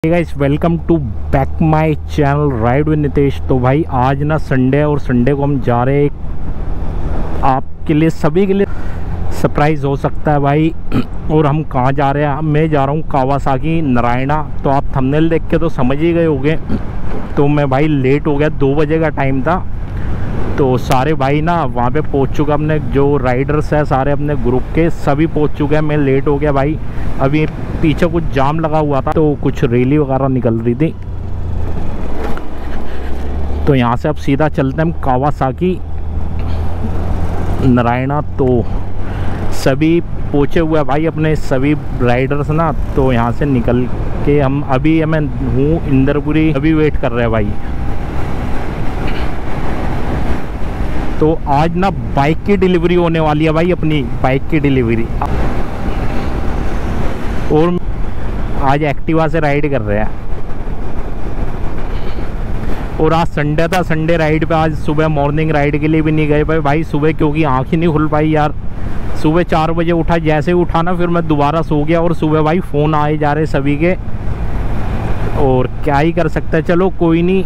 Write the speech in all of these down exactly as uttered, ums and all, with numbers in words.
Guys, welcome to back my channel ride with Nitesh. तो भाई आज ना संडे है और संडे को हम जा रहे हैं, आपके लिए सभी के लिए सरप्राइज़ हो सकता है भाई। और हम कहाँ जा रहे हैं? मैं जा रहा हूँ कावासाकी नारायणा। तो आप थंबनेल देख के तो समझ ही गए होंगे। तो मैं भाई लेट हो गया, दो बजे का टाइम था। तो सारे भाई ना वहाँ पे पहुँच चुका, अपने जो राइडर्स हैं सारे अपने ग्रुप के सभी पहुँच चुके हैं। मैं लेट हो गया भाई। अभी पीछे कुछ जाम लगा हुआ था तो कुछ रैली वगैरह निकल रही थी। तो यहाँ से अब सीधा चलते हैं हम कावासाकी नारायणा। तो सभी पहुँचे हुए हैं भाई अपने सभी राइडर्स ना। तो यहाँ से निकल के हम अभी मैं हूँ इंदरपुरी, अभी वेट कर रहे हैं भाई। तो आज ना बाइक की डिलीवरी होने वाली है भाई, अपनी बाइक की डिलीवरी। और आज एक्टिवा से राइड कर रहे हैं। और आज संडे था, संडे राइड पे आज सुबह मॉर्निंग राइड के लिए भी नहीं गए भाई भाई सुबह, क्योंकि आँख ही नहीं खुल पाई यार। सुबह चार बजे उठा, जैसे ही उठा ना फिर मैं दोबारा सो गया। और सुबह भाई फ़ोन आए जा रहे सभी के, और क्या ही कर सकते हैं। चलो कोई नहीं,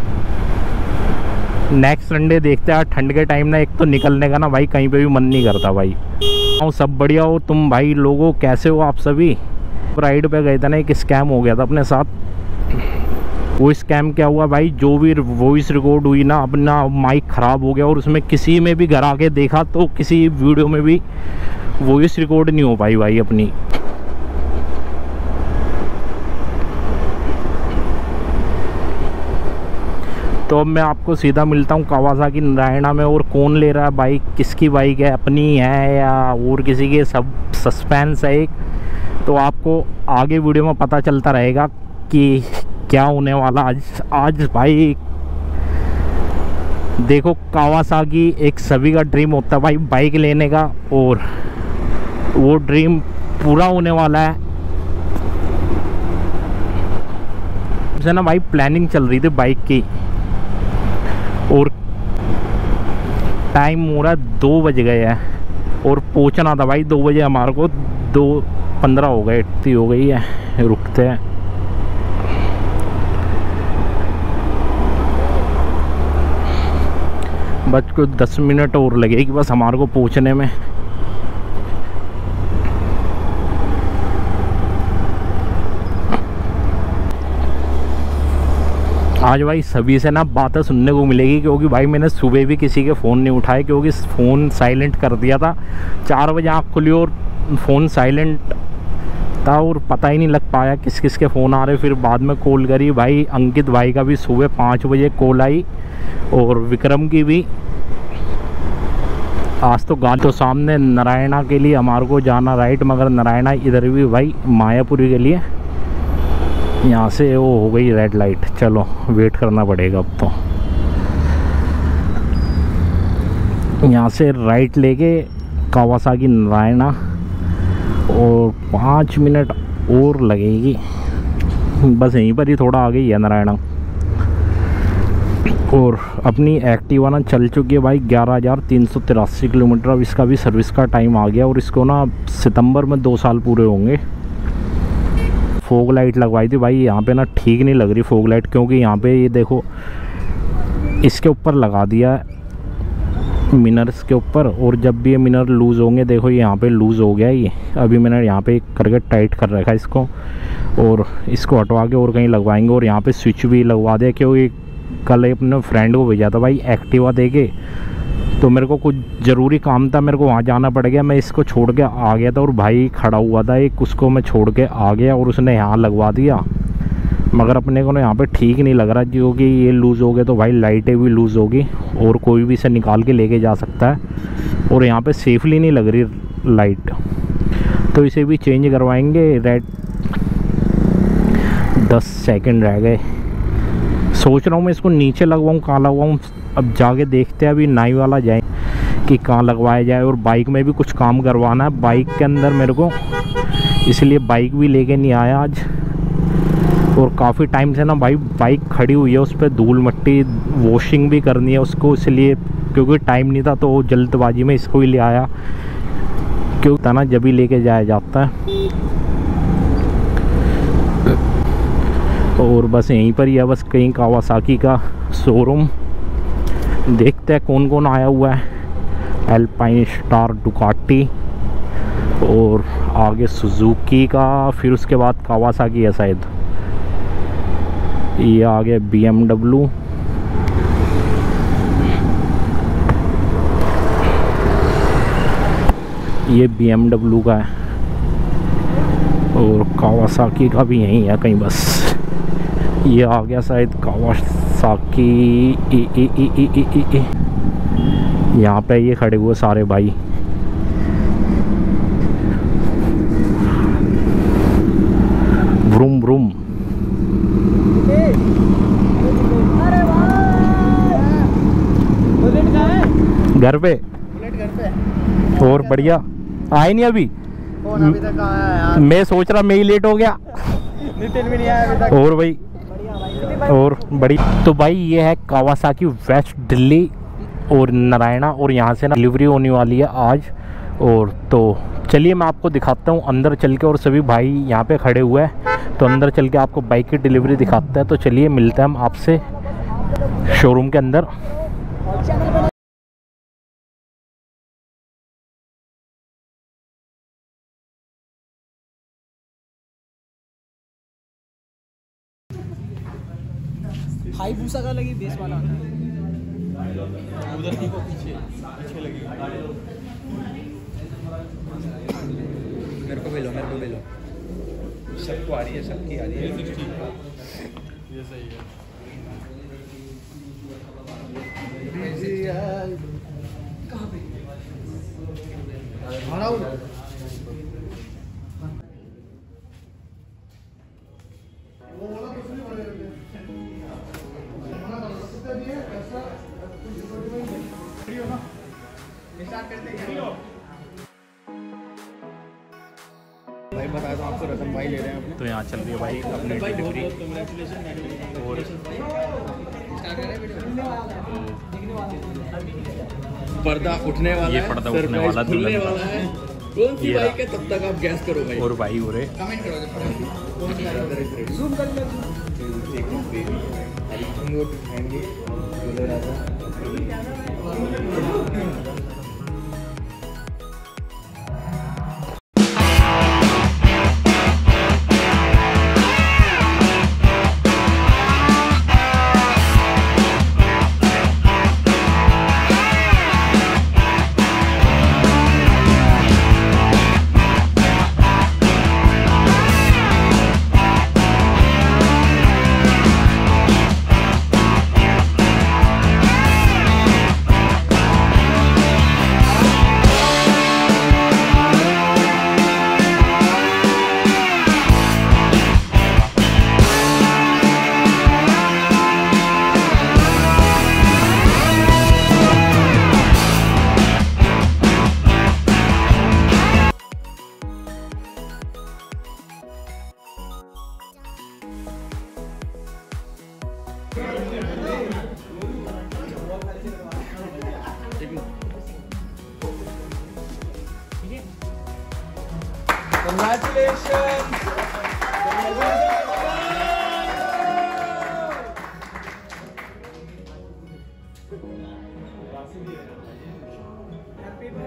नेक्स्ट संडे देखते हैं। ठंड के टाइम ना एक तो निकलने का ना भाई कहीं पे भी मन नहीं करता भाई। और सब बढ़िया हो तुम भाई लोगों, कैसे हो आप सभी? राइड पे गए थे ना, एक स्कैम हो गया था अपने साथ। वो स्कैम क्या हुआ भाई, जो भी वॉइस रिकॉर्ड हुई ना, अपना माइक ख़राब हो गया। और उसमें किसी में भी घर आके देखा तो किसी वीडियो में भी वॉइस रिकॉर्ड नहीं हो पाई भाई अपनी। तो अब मैं आपको सीधा मिलता हूँ कावासाकी नारायणा में। और कौन ले रहा है बाइक, किसकी बाइक है, अपनी है या और किसी के, सब सस्पेंस है एक। तो आपको आगे वीडियो में पता चलता रहेगा कि क्या होने वाला आज। आज भाई देखो, कावासाकी एक सभी का ड्रीम होता है भाई बाइक लेने का, और वो ड्रीम पूरा होने वाला है। से ना भाई प्लानिंग चल रही थी बाइक की, और टाइम हो रहा है दो बज गए हैं। और पहुंचना था भाई दो बजे, हमारे को दो पंद्रह हो गए, इतनी हो गई है। रुकते हैं। बस कुछ दस मिनट और लगेगी बस हमारे को पहुंचने में। आज भाई सभी से ना बातें सुनने को मिलेगी, क्योंकि भाई मैंने सुबह भी किसी के फ़ोन नहीं उठाए, क्योंकि फ़ोन साइलेंट कर दिया था। चार बजे आँख खुली और फ़ोन साइलेंट था, और पता ही नहीं लग पाया किस किस के फ़ोन आ रहे। फिर बाद में कॉल करी भाई, अंकित भाई का भी सुबह पाँच बजे कॉल आई, और विक्रम की भी। आज तो गांव तो सामने नारायणा के लिए हमारे को जाना राइट, मगर नारायणा इधर भी भाई मायापुरी के लिए। यहाँ से वो हो गई रेड लाइट, चलो वेट करना पड़ेगा अब तो। यहाँ से राइट लेके कावासाकी नारायणा, और पाँच मिनट और लगेगी बस, यहीं पर ही थोड़ा आगे ही है नारायणा। और अपनी एक्टिवा ना चल चुकी है भाई ग्यारह हज़ार तीन सौ तिरासी किलोमीटर। अब इसका भी सर्विस का टाइम आ गया, और इसको ना सितंबर में दो साल पूरे होंगे। फोग लाइट लगवाई थी भाई यहाँ पे ना, ठीक नहीं लग रही फोग लाइट, क्योंकि यहाँ पे ये देखो इसके ऊपर लगा दिया है मिनर्स के ऊपर। और जब भी ये मिनर लूज़ होंगे, देखो ये यहाँ पे लूज़ हो गया ये। अभी मैंने यहाँ पे करके टाइट कर रखा है इसको, और इसको हटवा के और कहीं लगवाएंगे। और यहाँ पे स्विच भी लगवा दिया, क्योंकि कल अपने फ्रेंड को भेजा था भाई एक्टिवा दे के। तो मेरे को कुछ ज़रूरी काम था, मेरे को वहाँ जाना पड़ गया। मैं इसको छोड़ के आ गया था, और भाई खड़ा हुआ था एक, उसको मैं छोड़ के आ गया, और उसने यहाँ लगवा दिया। मगर अपने को ना यहाँ पे ठीक नहीं लग रहा, क्योंकि ये लूज़ हो गए तो भाई लाइटें भी लूज़ होगी, और कोई भी इसे निकाल के लेके जा सकता है। और यहाँ पे सेफली नहीं लग रही लाइट, तो इसे भी चेंज करवाएंगे। रेड दस सेकंड रह गए। सोच रहा हूँ मैं इसको नीचे लगवाऊँ, कहाँ लगवाऊँ, अब जाके देखते हैं। अभी नाई वाला जाए कि कहाँ लगवाया जाए। और बाइक में भी कुछ काम करवाना है बाइक के अंदर मेरे को, इसलिए बाइक भी लेके नहीं आया आज। और काफ़ी टाइम से ना भाई बाइक खड़ी हुई है, उस पर धूल मट्टी वॉशिंग भी करनी है उसको, इसलिए क्योंकि टाइम नहीं था तो जल्दबाजी में इसको ही ले आया, क्योंकि था ना जब भी लेके जाया जाता है। और बस यहीं पर ही है, बस कहीं कावासाकी का शोरूम। देखते हैं कौन कौन आया हुआ है। एल्पाइन, स्टार, डुकाटी और आगे सुजुकी का, फिर उसके बाद कावासाकी है शायद। ये आगे बी एम डब्ल्यू, ये बी एम डब्ल्यू का है और कावासाकी का भी यहीं है कहीं बस। ये आ गया शायद कावासाकी। ए ए ए ए ए ए ए। यहाँ पे ये खड़े हुए सारे भाई। Vroom vroom. घर पे घर पे और बढ़िया। आए नहीं अभी? अभी तक आया है यार। मैं सोच रहा मैं ही लेट हो गया। नितिन भी नहीं आया अभी तक। और भाई और बड़ी तो भाई ये है कावासाकी वेस्ट दिल्ली और नारायणा, और यहाँ से ना डिलीवरी होने वाली है आज। और तो चलिए मैं आपको दिखाता हूँ अंदर चल के, और सभी भाई यहाँ पे खड़े हुए हैं तो अंदर चल के आपको बाइक की डिलीवरी दिखाता है। तो चलिए मिलते हैं हम आपसे शोरूम के अंदर। हाई भूसा का लगी बेस वाला उधर देखो पीछे पीछे लगी। मेरे को बेलो मेरे को बेलो सबको आ रही है, सबकी आ रही है। ये सही है। कहाँ पे आ रहा हूँ। भाई बता दो आपको, रतन भाई ले रहे हैं अपने। तो यहाँ चल रही है भाई अपनी डिलीवरी। और पर्दा उठने वाला ये है, पर्दा उठने वाला खुलने वाला है। कौन सी बाइक है तब तक आप गैस करो भाई। और भाई हो रहे कमेंट करो जब जूम कर लो। Congratulations! Happy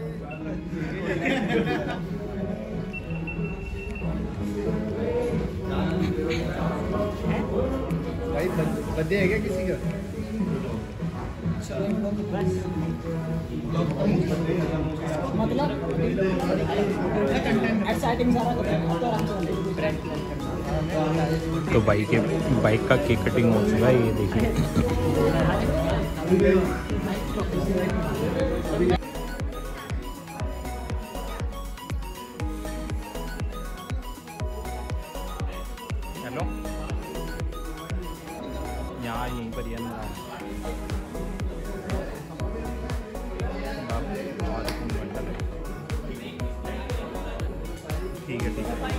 भाई बर्थडे है क्या किसी का? मतलब तो बाइक के बाइक का केक कटिंग हो चुका है, ये देखिए। हेलो, यहाँ यहीं पर ही अंदर ठीक है ठीक है।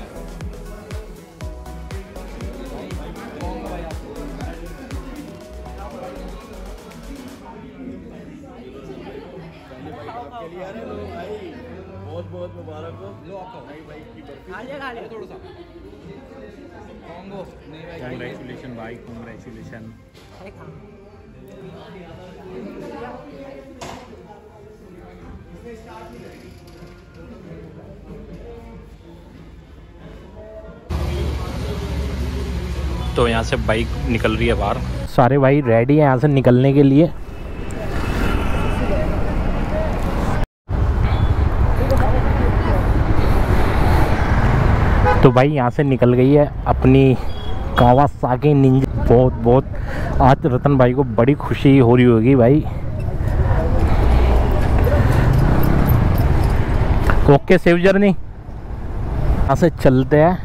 बहुत बहुत मुबारक हो। लो आपका भाई भाई की बर्फी खा लिया खा लिया थोड़ा सा। कॉन्गो नहीं भाई कॉन्ग्रेचुलेशन भाई, कॉन्ग्रेचुलेशन। तो यहाँ से बाइक निकल रही है बाहर, सारे भाई रेडी हैं यहाँ से निकलने के लिए। तो भाई यहाँ से निकल गई है अपनी कावासाकी निंजा। बहुत बहुत आज रतन भाई को बड़ी खुशी हो रही होगी भाई। ओके सेव जर्नी, यहाँ से चलते हैं।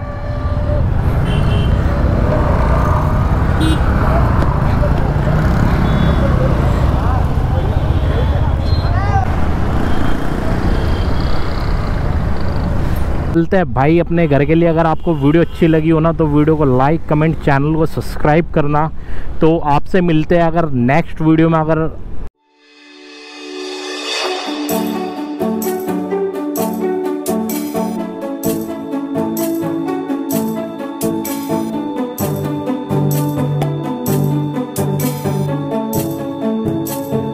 चलते हैं भाई अपने घर के लिए। अगर आपको वीडियो अच्छी लगी हो ना तो वीडियो को लाइक कमेंट, चैनल को सब्सक्राइब करना। तो आपसे मिलते हैं अगर नेक्स्ट वीडियो में। अगर